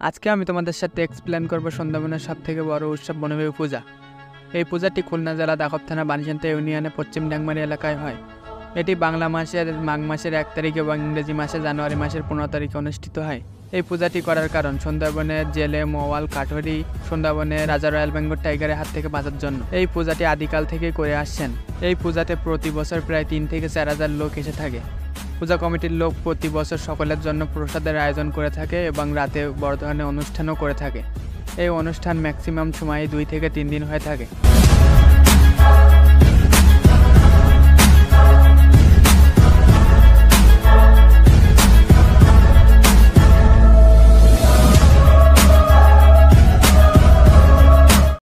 আজকে আমি তোমাদের সাথে এক্সপ্লেন করব সুন্দরবনের সবথেকে বড় উৎসব বনবিবি পূজা। এই পূজাটি খুলনা জেলা দাখব থানা বানিশান্তা ইউনিয়নে পশ্চিম ডাংমারি এলাকায় হয়। এটি বাংলা মাসের মাঘ মাসের 1 তারিখ এবং ইংরেজি মাসে জানুয়ারি মাসের 15 তারিখে অনুষ্ঠিত হয়। এই পূজাটি করার কারণ সুন্দরবনের জেলে, মওয়াল, কাঠরি সুন্দরবনের রাজা রয়্যাল বেঙ্গল টাইগারের হাত থেকে বাঁচার জন্য এই পূজাটি আদিকাল থেকেই করে আসছেন। এই পূজাতে প্রতি বছর প্রায় 3 থেকে 4 হাজার লোক এসে থাকে। পূজা কমিটির লোক প্রতি বছর সকলের জন্য প্রসাদের আয়োজন করে থাকে এবং রাতে বড় ধরনের অনুষ্ঠানও করে থাকে। এই অনুষ্ঠান ম্যাক্সিমাম সময়ে 2 থেকে 3 দিন হয়ে থাকে।